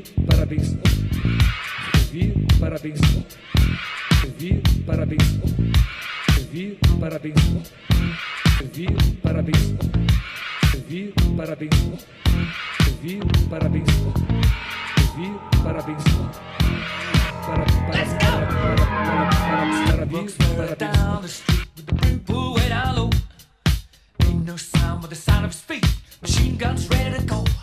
parabéns, ouvi, parabéns, ouvi, parabéns, ouvi, parabéns, ouvi, parabéns, ouvi, parabéns, ouvi, parabéns, ouvi, parabéns, down the street with the brim pulled way down low. Ain't no sound but the sound of his feet. Machine guns ready to go.